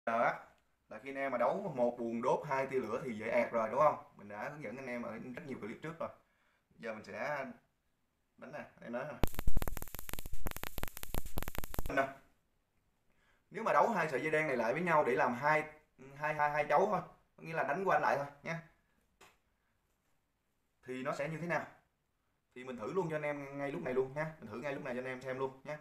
Giờ á là khi anh em mà đấu một buồng đốt hai tia lửa thì dễ ẹt rồi đúng không? Mình đã hướng dẫn anh em ở rất nhiều clip trước rồi. Giờ mình sẽ đánh nè, em nói nè. Nếu mà đấu hai sợi dây đen này lại với nhau để làm hai hai hai hai chấu thôi, có nghĩa là đánh qua lại thôi nhé, thì nó sẽ như thế nào? Thì mình thử luôn cho anh em ngay lúc này luôn nhé, mình thử ngay lúc này cho anh em xem luôn nhé.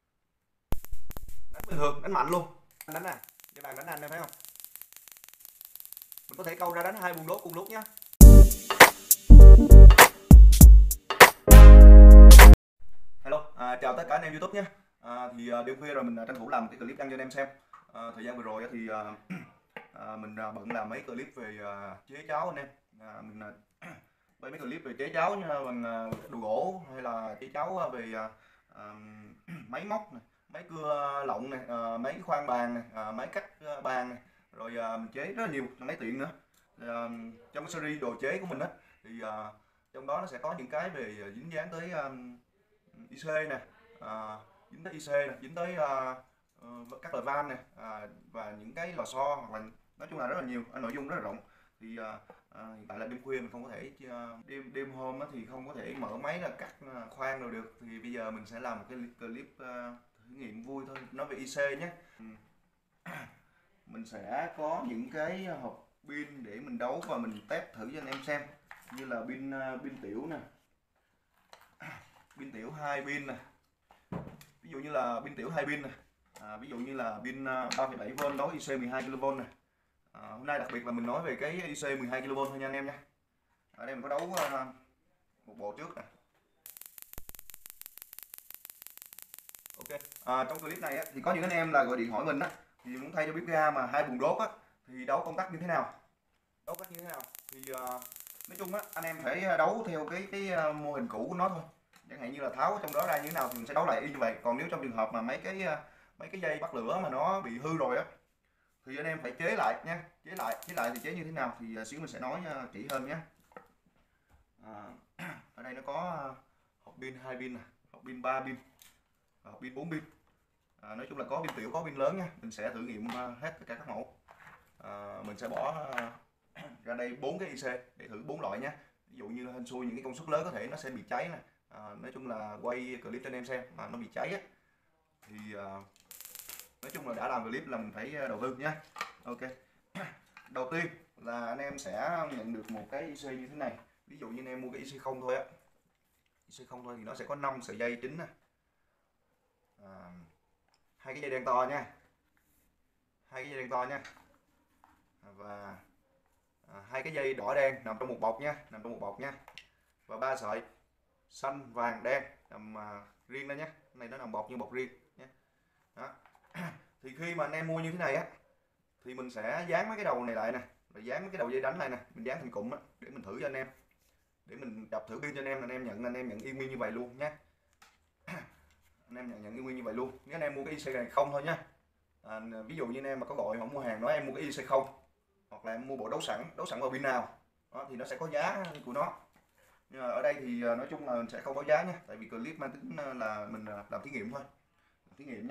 Đánh bình thường, đánh mạnh luôn. Anh đánh nè, cái bàn đánh anh em thấy không? Mình có thể câu ra đánh hai buồng đốt cùng lúc nhé. Hello, chào tất cả anh em YouTube nhé. Đêm khuya rồi mình tranh thủ làm một cái clip đăng cho anh em xem. Thời gian vừa rồi thì mình bận làm mấy clip về chế cháo anh em. Mình mấy clip về chế cháo bằng đồ gỗ hay là chế cháo về máy móc này, máy cưa lọng này, máy khoan bàn này, máy cắt bàn này, rồi mình chế rất là nhiều máy tiện nữa. Trong cái series đồ chế của mình á thì trong đó nó sẽ có những cái về dính dáng tới IC nè, dính tới IC nè, dính tới các loại van này, và những cái lò xo, hoặc là nói chung là rất là nhiều, nội dung rất là rộng. Hiện tại là đêm khuya mình không có thể đêm hôm thì không có thể mở máy là cắt khoan rồi được, thì bây giờ mình sẽ làm một cái clip thử nghiệm vui thôi, nói về IC nhé. Mình sẽ có những cái hộp pin để mình đấu và mình test thử cho anh em xem, như là pin tiểu nè, pin tiểu 2 pin nè, ví dụ như là pin tiểu 2 pin nè, ví dụ như là pin 3,7V đấu IC 12kV nè. Hôm nay đặc biệt là mình nói về cái IC 12kV thôi nha anh em nha. Ở đây mình có đấu một bộ trước nè. Ok, trong clip này thì có những anh em là gọi điện hỏi mình á, thì muốn thay cho bếp ga mà hai buồng đốt á, thì đấu công tắc như thế nào? Đấu cách như thế nào? Thì nói chung á, anh em phải đấu theo cái mô hình cũ của nó thôi. Chẳng hạn như là tháo trong đó ra như thế nào thì mình sẽ đấu lại y như vậy. Còn nếu trong trường hợp mà mấy cái dây bắt lửa mà nó bị hư rồi á, thì anh em phải chế lại nha. Chế lại thì chế như thế nào thì xíu mình sẽ nói kỹ hơn nhé. Ở đây nó có hộp pin 2 pin nè, hộp pin 3 pin, hộp pin 4 pin. Nói chung là có pin tiểu có pin lớn nha. Mình sẽ thử nghiệm hết tất cả các mẫu. Mình sẽ bỏ ra đây 4 cái IC để thử 4 loại nhé. Ví dụ như hên xui những cái công suất lớn có thể nó sẽ bị cháy nè. Nói chung là quay clip cho anh em xem mà nó bị cháy á, thì nói chung là đã làm clip là mình phải đầu tư nhé. Ok. Đầu tiên là anh em sẽ nhận được một cái IC như thế này. Ví dụ như anh em mua cái IC không thôi á, IC không thôi thì nó sẽ có 5 sợi dây chính nè, hai cái dây đen to nha, hai cái dây đen to nha, và hai cái dây đỏ đen nằm trong một bọc nha, nằm trong một bọc nha, và 3 sợi xanh vàng đen nằm riêng ra nhé. Cái này nó nằm bọc như bọc riêng nhé. Đó. Thì khi mà anh em mua như thế này á, thì mình sẽ dán mấy cái đầu này lại nè, rồi dán mấy cái đầu dây đánh này nè, mình dán thành cụm á để mình thử cho anh em, để mình đập thử pin cho anh em nhận yên nguyên như vậy luôn nhé. Anh em nhận yên nguyên như vậy luôn. Nếu anh em mua cái IC này không thôi nhá. Ví dụ như anh em mà có gọi họ mua hàng nói em mua cái IC không, hoặc là em mua bộ đấu sẵn vào pin nào đó, thì nó sẽ có giá của nó. Nhưng mà ở đây thì nói chung là mình sẽ không có giá nha, tại vì clip mang tính là mình làm thí nghiệm thôi, thí nghiệm nhé.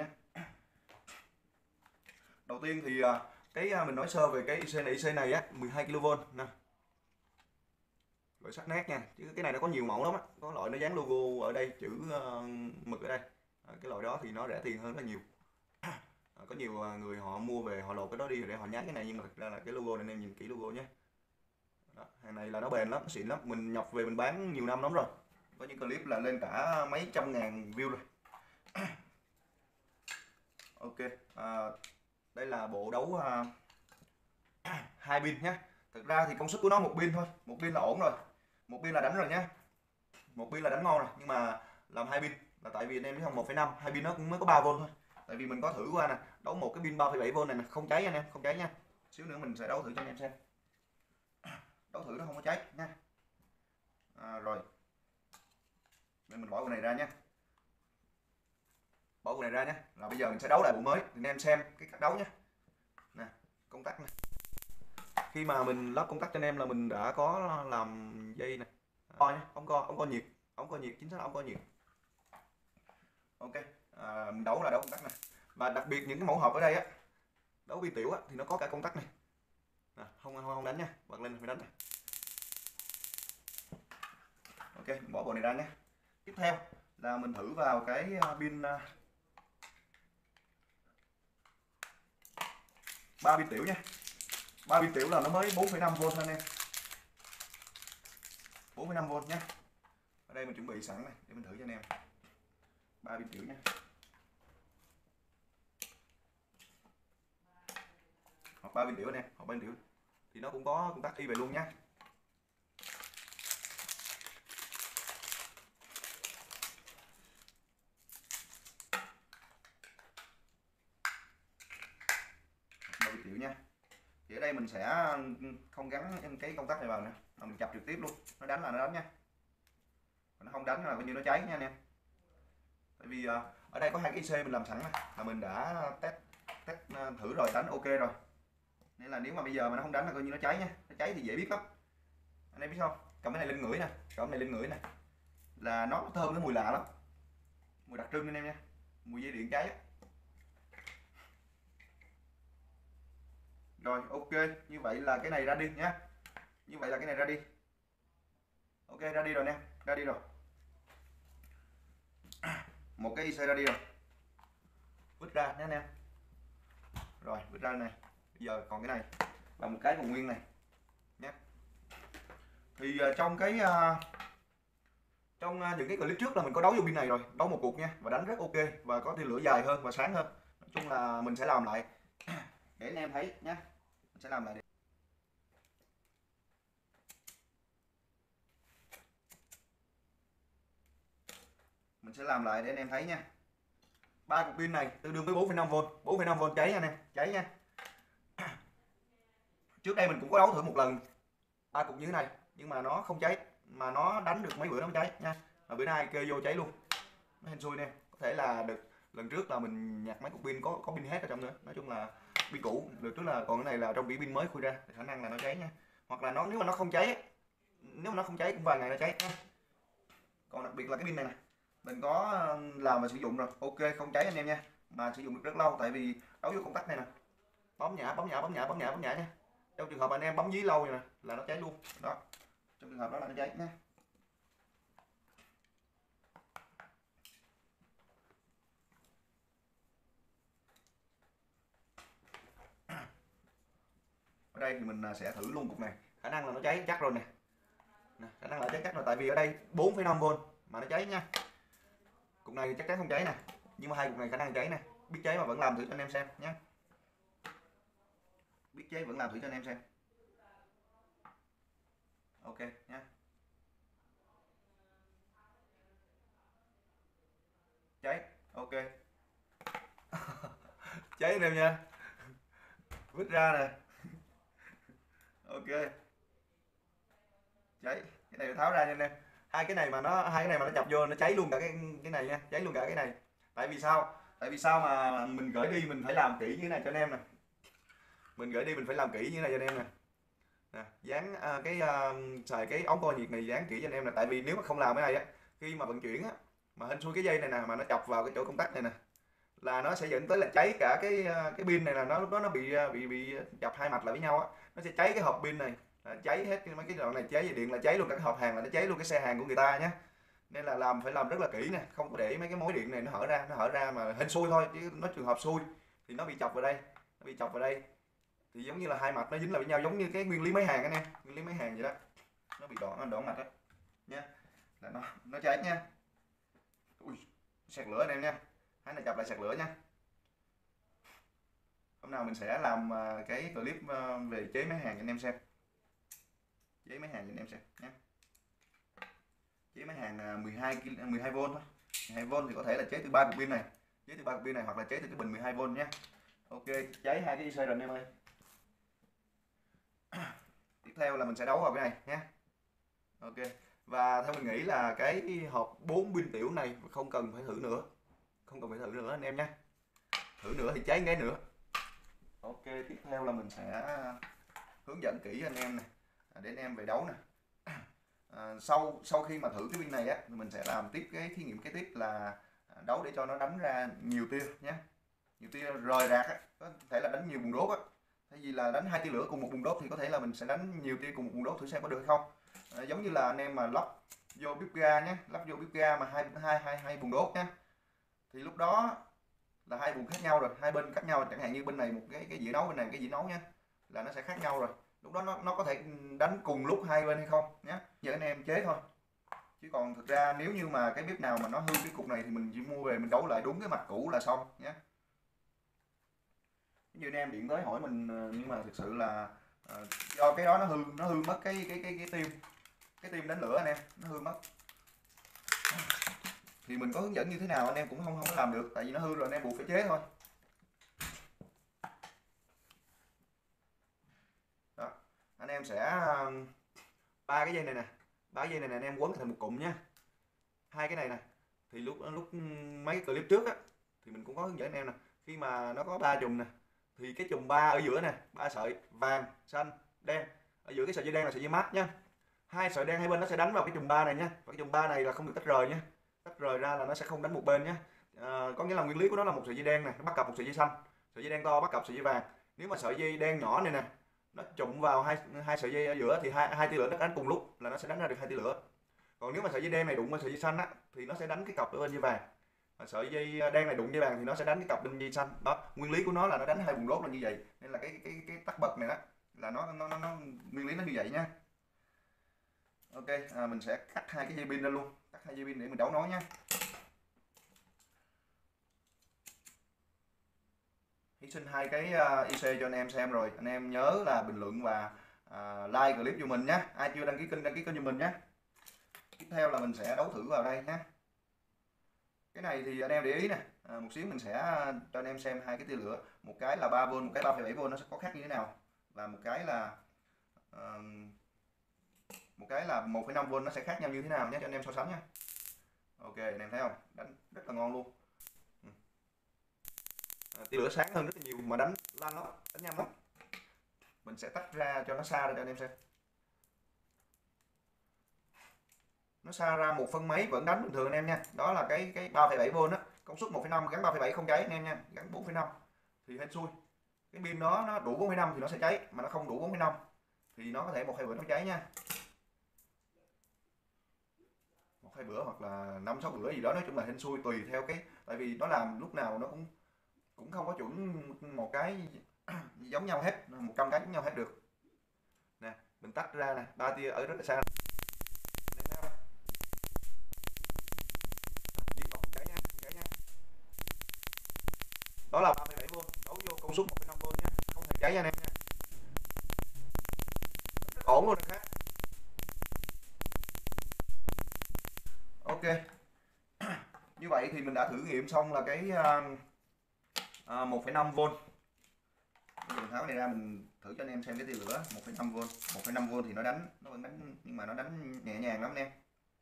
Đầu tiên thì mình nói sơ về cái IC này á, 12kV nè, loại sắt nét nha, chứ cái này nó có nhiều mẫu lắm á, có loại nó dán logo ở đây, chữ mực ở đây, cái loại đó thì nó rẻ tiền hơn rất là nhiều. Có nhiều người họ mua về họ lột cái đó đi để họ nhái cái này, nhưng mà thực ra là cái logo này anh em nhìn kỹ logo nhé. Đó, hàng này là nó bền lắm, nó xịn lắm, mình nhập về mình bán nhiều năm lắm rồi, có những clip là lên cả mấy trăm ngàn view rồi. Ok, đây là bộ đấu 2 pin nhé. Thực ra thì công suất của nó một pin thôi, một pin là ổn rồi, một pin là đánh rồi nhé, một pin là đánh ngon rồi. Nhưng mà làm 2 pin là tại vì anh em biết không, 1,5 2 pin nó cũng mới có 3V thôi. Tại vì mình có thử qua nè, đấu một cái pin 3,7V này nè, không cháy anh em, không cháy nha. Xíu nữa mình sẽ đấu thử cho anh em xem, đấu thử nó không có cháy nha. Rồi nên mình bỏ cái này ra nhé, bỏ cái này ra nhé. Là bây giờ mình sẽ đấu lại bộ mới thì anh em xem cái cách đấu nhé. Nè, công tắc này, khi mà mình lắp công tắc cho anh em là mình đã có làm dây này, coi nhé, ống co nhiệt, chính xác là ống co nhiệt. Ok, mình đấu là đấu công tắc này. Và đặc biệt những cái mẫu hộp ở đây á, Đấu pin tiểu á, thì nó có cả công tắc này. Không đánh nha, bật lên phải đánh này. Ok, mình bỏ bộ này ra nhé. Tiếp theo là mình thử vào cái pin 3 pin tiểu nha. 3 pin tiểu là nó mới 4,5V thôi nè. 4,5V nhé. Ở đây mình chuẩn bị sẵn này để mình thử cho anh em. 3 pin tiểu nha. Hoặc 3 pin tiểu nè, hoặc 3 pin tiểu thì nó cũng có công tắc y vậy luôn nhé. Nha. Thì ở đây mình sẽ không gắn cái công tắc này vào nữa, mà mình chập trực tiếp luôn, nó đánh là nó đánh nha, nó không đánh là coi như nó cháy nha anh em. Tại vì ở đây có hai cái IC mình làm sẵn là mình đã test thử rồi, đánh ok rồi, nên là nếu mà bây giờ mà nó không đánh là coi như nó cháy nha. Nó cháy thì dễ biết lắm, anh em biết không? Cầm cái này lên ngửi nè, cầm cái này lên ngửi nè, là nó thơm cái mùi lạ lắm, mùi đặc trưng anh em nha, mùi dây điện cháy. Rồi ok, như vậy là cái này ra đi nhé. Như vậy là cái này ra đi. Ok, ra đi rồi nè, ra đi rồi. Một cái IC ra đi rồi. Vứt ra nhé anh em. Rồi, vứt ra này. Bây giờ còn cái này và một cái còn nguyên này nhé. Thì trong cái những cái clip trước là mình có đấu vô pin này rồi, đấu một cuộc nha, và đánh rất ok và có tia lửa dài hơn và sáng hơn. Nói chung là mình sẽ làm lại để anh em thấy nhé. Mình sẽ làm lại. Mình sẽ làm lại để anh em thấy nha. 3 cục pin này tương đương với 4,5V, 4,5V cháy nha anh em, cháy nha. Trước đây mình cũng có đấu thử một lần 3 cục như thế này nhưng mà nó không cháy, mà nó đánh được mấy bữa nó không cháy nha. Và bữa nay kê vô cháy luôn. Nó hên xui nè, có thể là được lần trước là mình nhặt mấy cục pin có pin hết ở trong nữa. Nói chung là pin cũ, được trước là còn cái này là trong vỉ pin mới khui ra, thì khả năng là nó cháy nha. Hoặc là nếu mà nó không cháy, nếu mà nó không cháy cũng vài ngày nó cháy nha. Còn đặc biệt là cái pin này nè, mình có làm và sử dụng rồi, ok không cháy anh em nha, mà sử dụng được rất lâu, tại vì đấu vô công tắc này nè, bấm nhả nha. Trong trường hợp anh em bấm dí lâu nè là nó cháy luôn đó, trong trường hợp đó là nó cháy nha. Ở đây thì mình sẽ thử luôn cục này, khả năng là nó cháy chắc rồi nè, khả năng là cháy chắc rồi, tại vì ở đây 4,5V mà nó cháy nha. Cục này thì chắc chắn không cháy nè, nhưng mà hai cục này khả năng cháy nè. Biết cháy mà vẫn làm thử cho anh em xem nhé. Biết cháy vẫn làm thử cho anh em xem. Ok nhé. Cháy, ok. Cháy anh em nha. Vứt ra nè. Ok. Cháy, cái này tháo ra nha anh em. Hai cái này mà nó chập vô nó cháy luôn cả cái này nha, cháy luôn cả cái này. Tại vì sao mà mình gửi đi mình phải làm kỹ như thế này cho anh em nè. Mình gửi đi mình phải làm kỹ như thế này cho anh em nè. Nè, dán xài cái ống co nhiệt này dán kỹ cho anh em nè, tại vì nếu mà không làm cái này á, khi mà vận chuyển á, mà hên xui cái dây này nè mà nó chọc vào cái chỗ công tắc này nè, là nó sẽ dẫn tới là cháy cả cái pin này, là nó lúc đó nó bị chập hai mạch lại với nhau á, nó sẽ cháy cái hộp pin này, cháy hết mấy cái đoạn này, cháy dây điện là cháy luôn cả cái hộp hàng, là nó cháy luôn cái xe hàng của người ta nhé. Nên là phải làm rất là kỹ nè, không có để mấy cái mối điện này nó hở ra mà hên xui thôi, chứ nó trường hợp xui thì nó bị chọc vào đây, thì giống như là hai mặt nó dính lại với nhau, giống như cái nguyên lý máy hàng anh em, nguyên lý máy hàng vậy đó, nó bị đoạn mạch đó nha, là nó cháy nha. Ui, sạc lửa anh em nha, cái này chập lại sạc lửa nha. Hôm nào mình sẽ làm cái clip về chế máy hàng cho anh em xem, chế máy hàng cho anh em xem nhé. Chế máy hàng 12V thôi, 12V thì có thể là chế từ 3 cục pin này, hoặc là chế từ cái bình 12V nhé. Ok, cháy hai cái IC rồi anh em ơi. Tiếp theo là mình sẽ đấu vào cái này nhé. Ok, và theo mình nghĩ là cái hộp 4 pin tiểu này không cần phải thử nữa, anh em nhé. Thử nữa thì cháy ngay nữa. Ok, tiếp theo là mình sẽ hướng dẫn kỹ anh em này để anh em về đấu nè. Sau khi mà thử cái pin này á, mình sẽ làm tiếp cái thí nghiệm kế tiếp là đấu để cho nó đánh ra nhiều tia nhé. nhiều tia rời rạc á, có thể là đánh nhiều bùng đốt á, thay vì là đánh 2 tia lửa cùng một bùng đốt thì có thể là mình sẽ đánh nhiều tia cùng một bùng đốt, thử xem có được hay không. Giống như là anh em mà lắp vô bếp ga nhé, lắp vô bếp ga mà hai bùng đốt nhé, thì lúc đó là hai vùng khác nhau rồi, hai bên khác nhau, chẳng hạn như bên này một cái dĩa nấu, bên này một cái dĩa nấu nhé, là nó sẽ khác nhau rồi. Lúc đó nó có thể đánh cùng lúc hai bên hay không nhé, giờ anh em chế thôi. Chứ còn thực ra nếu như mà cái bếp nào mà nó hư cái cục này thì mình chỉ mua về mình đấu lại đúng cái mặt cũ là xong nhé. Như anh em điện tới hỏi mình, nhưng mà thực sự là do cái đó nó hư mất cái tim đánh lửa anh em, nó hư mất. Thì mình có hướng dẫn như thế nào anh em cũng không có làm được, tại vì nó hư rồi anh em buộc phải chế thôi. Đó, anh em sẽ ba cái dây này nè, anh em quấn thành một cụm nhé. Hai cái này nè, thì lúc mấy cái clip trước á thì mình cũng có hướng dẫn anh em nè, khi mà nó có 3 chùm nè, thì cái chùm 3 ở giữa nè, 3 sợi vàng, xanh, đen, ở giữa cái sợi dây đen là sợi dây mát nha. Hai sợi đen hai bên nó sẽ đánh vào cái chùm 3 này nha, và cái chùm 3 này là không được tách rời nha, tách rời ra là nó sẽ không đánh một bên nhé. Có nghĩa là nguyên lý của nó là một sợi dây đen này nó bắt cặp một sợi dây xanh, sợi dây đen to bắt cặp sợi dây vàng. Nếu mà sợi dây đen nhỏ này nè nó trụng vào hai sợi dây ở giữa thì hai tia lửa nó đánh cùng lúc là nó sẽ đánh ra được hai tia lửa. Còn nếu mà sợi dây đen này đụng vào sợi dây xanh á thì nó sẽ đánh cái cặp ở bên dây vàng, và sợi dây đen này đụng dây vàng thì nó sẽ đánh cái cặp bên dây xanh. Đó, nguyên lý của nó là nó đánh hai vùng đốt là như vậy, nên là cái tắt bật này đó là nó nguyên lý nó như vậy nha. Ok, mình sẽ cắt hai cái dây pin ra luôn, cắt hai dây pin để mình đấu nối nha. Hy sinh hai cái IC cho anh em xem rồi, anh em nhớ là bình luận và like clip cho mình nhé. Ai chưa đăng ký kênh cho mình nhé. Tiếp theo là mình sẽ đấu thử vào đây nhé. Cái này thì anh em để ý nè, một xíu mình sẽ cho anh em xem hai cái tia lửa, một cái là 3V, một cái 3,7V nó sẽ có khác như thế nào, và một cái là 1,5V nó sẽ khác nhau như thế nào nhé, cho anh em so sánh nha. Ok, anh em thấy không, đánh rất là ngon luôn. Tia lửa sáng hơn rất là nhiều mà đánh lanh lắm, đánh nhanh lắm. Mình sẽ tách ra cho nó xa ra cho anh em xem. Nó xa ra 1 phân mấy vẫn đánh bình thường anh em nha. Đó là cái 3,7V á, công suất 1,5 gắn 3,7 không cháy anh em nha, gắn 4,5 thì hên xui. Cái pin đó nó đủ 4,5 thì nó sẽ cháy, mà nó không đủ 4,5 thì nó có thể 1-2 bữa nó cháy nha. 1-2 bữa hoặc là 5-6 bữa gì đó, nói chung là hên xui tùy theo cái, tại vì nó làm lúc nào nó cũng không có chuẩn một cái giống nhau hết, 100 cái giống nhau hết được. Nè, mình tách ra nè, 3 tia ở rất là xa. Đó là 3,7V, đấu vô công suất 1,5V nhé, không hề cháy nha anh em nha. Rất ổn luôn khác. Ok. Như vậy thì mình đã thử nghiệm xong là cái 1,5V. Mình tháo cái này ra mình thử cho anh em xem cái tia lửa 1,5V. 1,5V thì nó vẫn đánh, nhưng mà nó đánh nhẹ nhàng lắm anh em.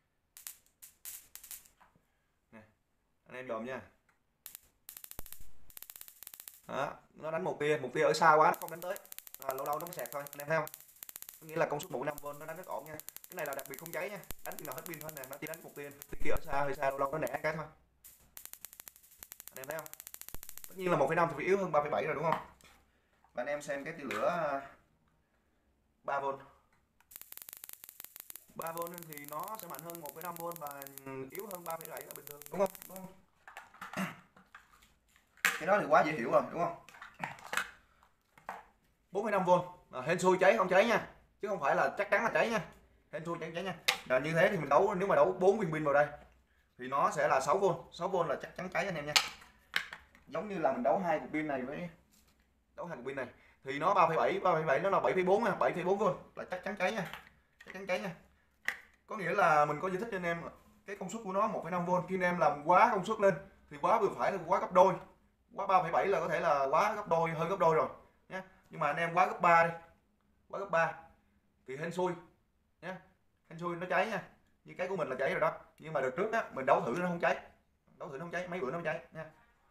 Nè, anh em dòm nha. Đó, nó đánh một tia ở xa quá nó không đánh tới, lâu lâu nó mới sạc thôi anh em thấy không. Có nghĩa là công suất 1,5V nó đánh rất ổn nha. Cái này là đặc biệt không cháy nha, đánh khi nào hết pin thôi nè, nó chỉ đánh một tia kia ở xa hơi xa, lâu lâu nó nẻ cái thôi anh em thấy không. Tất nhiên là 1,5 thì phải yếu hơn 3,7 rồi đúng không. Và anh em xem cái tia lửa 3V 3V thì nó sẽ mạnh hơn 1,5V và yếu hơn 3,7 là bình thường đúng không, cái đó thì quá dễ hiểu rồi đúng không. 4,5V hên xui cháy không cháy nha, chứ không phải là chắc chắn là cháy nha, hên xui cháy nha. Là như thế thì mình đấu, nếu mà đấu 4 viên pin vào đây thì nó sẽ là 6V là chắc chắn cháy anh em nha. Giống như là mình đấu hai cục pin này với đấu hai cục pin này thì nó 3,7 nó là 7,4 nha, 7,4V là chắc chắn cháy nha, chắc chắn cháy nha. Có nghĩa là mình có giải thích cho anh em cái công suất của nó 1,5V, khi anh em làm quá công suất lên thì quá vừa phải là quá gấp đôi, quá 3,7 là có thể là quá gấp đôi, hơi gấp đôi rồi nhé. Nhưng mà anh em quá gấp 3 đi, quá gấp 3 thì hên xui nhé, hên xui nó cháy nha. Như cái của mình là cháy rồi đó, nhưng mà đợt trước á mình đấu thử nó không cháy, mấy bữa nó không cháy nha.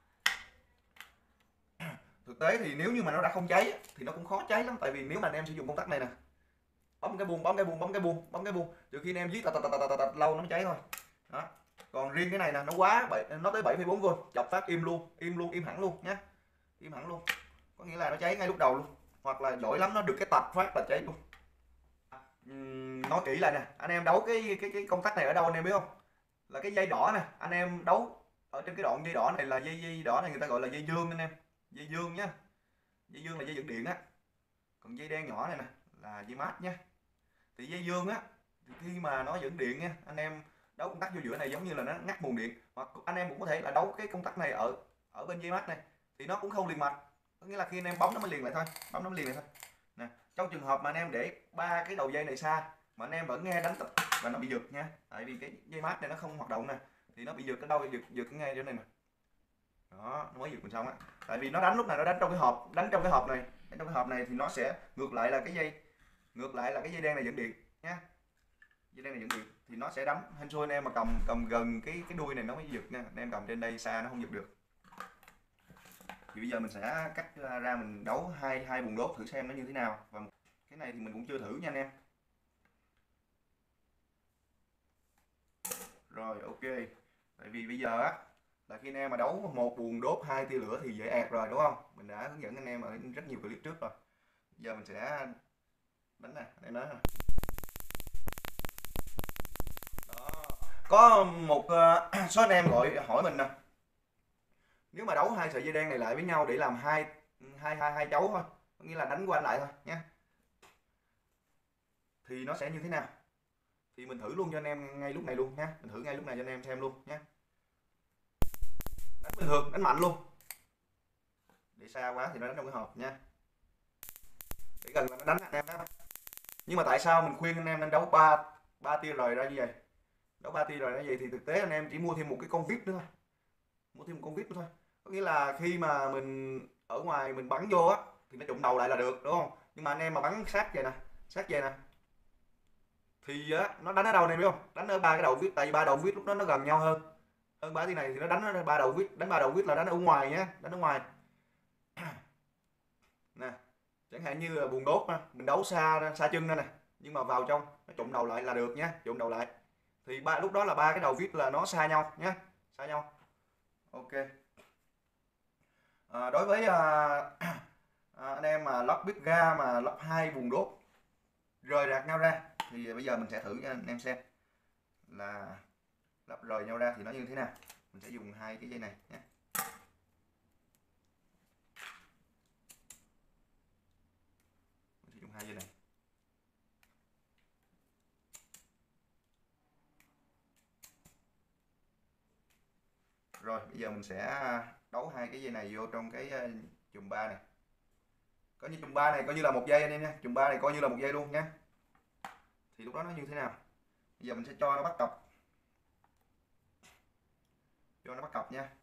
Thực tế thì nếu như mà nó đã không cháy thì nó cũng khó cháy lắm, tại vì nếu mà anh em sử dụng công tắc này nè, bấm cái buông, trừ khi anh em viết lâu nó mới cháy thôi. Đó. Còn riêng cái này nè nó quá nó tới 7,4V, chọc phát im hẳn luôn nhé. im hẳn luôn, có nghĩa là nó cháy ngay lúc đầu luôn, hoặc là giỏi lắm nó được cái tạch phát là cháy luôn. Nói kỹ lại nè, anh em đấu cái công tắc này ở đâu anh em biết không? Là cái dây đỏ nè, anh em đấu ở trên cái đoạn dây đỏ này là dây đỏ này người ta gọi là dây dương anh em, dây dương nhá. Dây dương là dây dẫn điện á, còn dây đen nhỏ này nè là dây mát nhá. Thì dây dương á, thì khi mà nó dẫn điện nha, anh em đấu công tắc vô giữa này giống như là nó ngắt nguồn điện, hoặc anh em cũng có thể là đấu cái công tắc này ở ở bên dây mát này thì nó cũng không liền mạch, có nghĩa là khi anh em bấm nó mới liền lại thôi, bấm nó mới liền lại thôi. Nè, trong trường hợp mà anh em để ba cái đầu dây này xa mà anh em vẫn nghe đánh tập và nó bị giật nha, tại vì cái dây mát này nó không hoạt động nè, thì nó bị giật ở đâu, giật cái ngay chỗ này nè. Đó, nó mới giật mình xong á. Tại vì nó đánh lúc này nó đánh trong cái hộp, đánh trong cái hộp này, đánh trong cái hộp này thì nó sẽ ngược lại là cái dây, ngược lại là cái dây đen này dẫn điện nha. Dây đen này dẫn điện thì nó sẽ đánh, hên xui anh em mà cầm gần cái đuôi này nó mới giật nha, anh em cầm trên đây xa nó không giật được. Thì bây giờ mình sẽ cắt ra mình đấu hai buồng đốt thử xem nó như thế nào, và cái này thì mình cũng chưa thử nha anh em. Rồi ok, tại vì bây giờ á là khi anh em mà đấu một buồng đốt 2 tia lửa thì dễ ẹt rồi đúng không, mình đã hướng dẫn anh em ở rất nhiều clip trước rồi. Bây giờ mình sẽ đánh nè, đây nó đó. Có một số anh em gọi hỏi mình nè, nếu mà đấu hai sợi dây đen này lại với nhau để làm hai chấu thôi, có nghĩa là đánh qua lại thôi nhé, thì nó sẽ như thế nào? Thì mình thử luôn cho anh em ngay lúc này luôn nha, mình thử ngay lúc này cho anh em xem luôn nhé. Đánh bình thường, đánh mạnh luôn, để xa quá thì nó đánh trong cái hộp nha, để gần là nó đánh anh em đó. Nhưng mà tại sao mình khuyên anh em nên đấu ba tia rời ra như vậy? Đấu 3 tia rời ra như vậy thì thực tế anh em chỉ mua thêm một cái con vít nữa thôi, mua thêm một con vít nữa thôi, có nghĩa là khi mà mình ở ngoài mình bắn vô á thì nó trụng đầu lại là được đúng không, nhưng mà anh em mà bắn sát vậy nè, sát vậy nè, thì á nó đánh ở đâu này biết không? Đánh ở ba cái đầu vít, tại vì ba đầu vít lúc đó nó gần nhau hơn ba tia này thì nó đánh ở ba đầu vít, đánh ba đầu vít là đánh ở ngoài nhé, đánh ở ngoài nè. Chẳng hạn như là buồng đốt mình đấu xa chân ra nè, nhưng mà vào trong nó trụng đầu lại là được nhé, trụng đầu lại thì lúc đó là ba cái đầu vít là nó xa nhau nhé, xa nhau. Ok. Đối với anh em mà lắp bếp ga mà lắp hai buồng đốt rời rạc nhau ra thì bây giờ mình sẽ thử cho anh em xem là lắp rời nhau ra thì nó như thế nào. Mình sẽ dùng hai cái dây này nhé. Mình sẽ dùng hai dây này. Rồi bây giờ mình sẽ đấu hai cái dây này vô trong cái chùm ba này. Có như chùm ba này coi như là một dây anh em nha, chùm ba này coi như là một dây luôn nhé. Thì lúc đó nó như thế nào? Bây giờ mình sẽ cho nó bắt cặp, cho nó bắt cặp nha.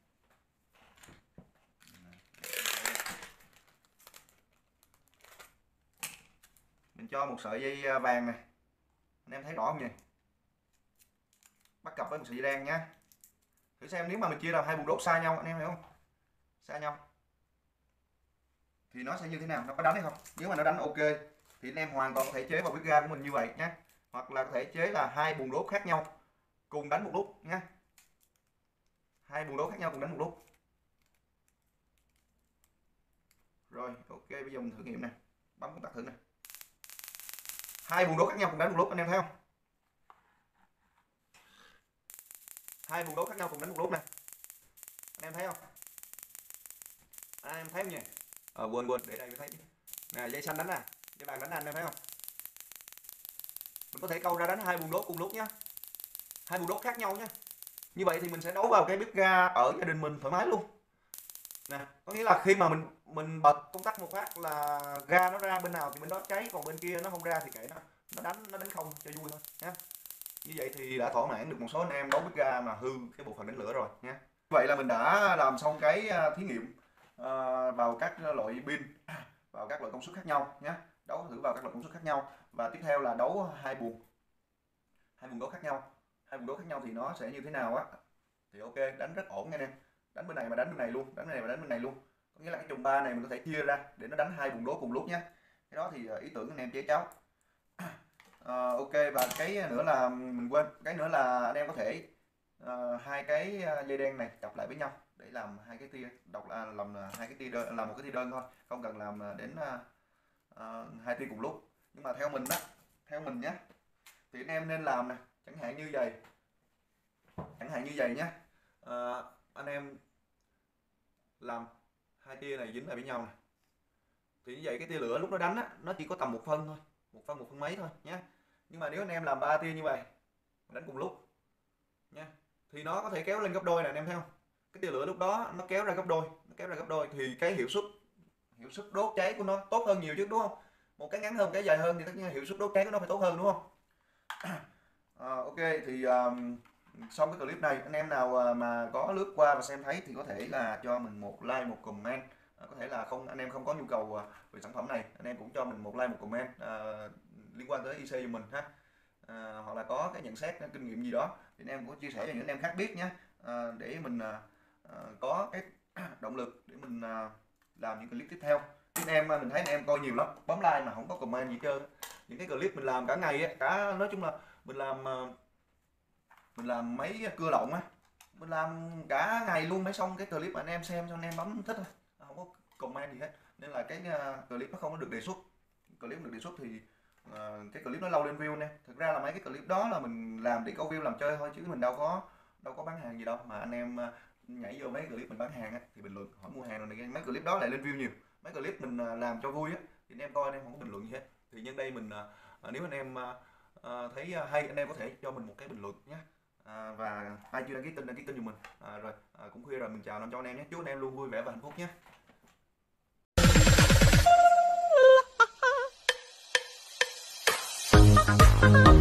Mình cho một sợi dây vàng này, anh em thấy rõ không nhỉ? Bắt cặp với một sợi dây đen nhá. Thử xem nếu mà mình chia làm hai buồng đốt xa nhau, anh em thấy không? Xa nhau thì nó sẽ như thế nào, nó có đánh hay không? Nếu mà nó đánh ok thì anh em hoàn toàn có thể chế vào bếp ga của mình như vậy nhé, hoặc là có thể chế là hai buồng đốt khác nhau cùng đánh một lúc nhé, hai buồng đốt khác nhau cùng đánh một lúc. Rồi ok, bây giờ mình thử nghiệm nè, bấm công tắc thử nè, hai buồng đốt khác nhau cùng đánh một lúc, anh em thấy không? Hai buồng đốt khác nhau cùng đánh một lúc nè, anh em thấy không? Anh em thấy không nhỉ? Quên để đây mới thấy nè, dây xanh đánh nè, dây vàng đánh anh em thấy không? Mình có thể câu ra đánh hai buồng đốt cùng lúc nhé, hai buồng đốt khác nhau nhé. Như vậy thì mình sẽ đấu vào cái bếp ga ở gia đình mình thoải mái luôn nè, có nghĩa là khi mà mình bật công tắc một phát là ga nó ra bên nào thì bên đó cháy, còn bên kia nó không ra thì kệ nó đánh không cho vui thôi nhé. Như vậy thì đã thỏa mãn được một số anh em đấu bếp ga mà hư cái bộ phận đánh lửa rồi nha. Vậy là mình đã làm xong cái thí nghiệm vào các loại pin, vào các loại công suất khác nhau nhé, đấu thử vào các loại công suất khác nhau, và tiếp theo là đấu hai buồng đốt khác nhau, hai buồng đốt khác nhau thì nó sẽ như thế nào á. Thì ok, đánh rất ổn nha anh em, đánh bên này mà đánh bên này luôn, đánh bên này mà đánh bên này luôn, có nghĩa là cái chùm ba này mình có thể chia ra để nó đánh hai buồng đốt cùng lúc nhé. Cái đó thì ý tưởng anh em chế cháo. Ok, và cái nữa là mình quên, cái nữa là anh em có thể hai cái dây đen này cặp lại với nhau để làm hai cái tia độc, làm hai cái tia đơn, làm một cái tia đơn thôi, không cần làm đến hai tia cùng lúc. Nhưng mà theo mình á, theo mình nhé, thì anh em nên làm nè, chẳng hạn như vậy nhé. Anh em làm hai tia này dính lại với nhau nè, thì như vậy cái tia lửa lúc nó đánh á, nó chỉ có tầm 1 phân thôi, 1 phân mấy thôi nhé. Nhưng mà nếu anh em làm 3 tia như vậy đánh cùng lúc nha, thì nó có thể kéo lên gấp đôi nè, anh em thấy không? Cái tia lửa lúc đó nó kéo ra gấp đôi, thì cái hiệu suất đốt cháy của nó tốt hơn nhiều chứ, đúng không? Một cái ngắn hơn, một cái dài hơn thì tất nhiên hiệu suất đốt cháy của nó phải tốt hơn, đúng không? Ok, thì xong cái clip này, anh em nào mà có lướt qua và xem thấy thì có thể là cho mình một like, một comment. Có thể là anh em không có nhu cầu về sản phẩm này, anh em cũng cho mình một like, một comment liên quan tới IC giùm mình ha. Hoặc là có cái nhận xét, kinh nghiệm gì đó thì anh em cũng chia sẻ cho những anh em khác biết nhé, để mình có cái động lực để mình làm những clip tiếp theo. Anh em mình thấy anh em coi nhiều lắm, bấm like mà không có comment gì trơn. Những cái clip mình làm cả ngày á, nói chung là mình làm mấy cưa lộn á, mình làm cả ngày luôn mới xong cái clip mà anh em xem, cho anh em bấm thích thôi, không có comment gì hết, nên là cái clip nó không có được đề xuất. Clip được đề xuất thì cái clip nó lâu lên view nè. Thực ra là mấy cái clip đó là mình làm để câu view làm chơi thôi, chứ mình đâu có bán hàng gì đâu. Mà anh em nhảy vô mấy clip mình bán hàng á, thì bình luận hỏi mua hàng rồi này, mấy clip đó lại lên view nhiều. Mấy clip mình làm cho vui á thì anh em coi, anh em không có bình luận gì hết. Thì nhân đây mình nếu anh em thấy hay, anh em có thể cho mình một cái bình luận nhé. Và ai chưa đăng ký kênh giùm mình. Cũng khuya rồi, mình chào năm cho anh em nhé. Chúc anh em luôn vui vẻ và hạnh phúc nhé.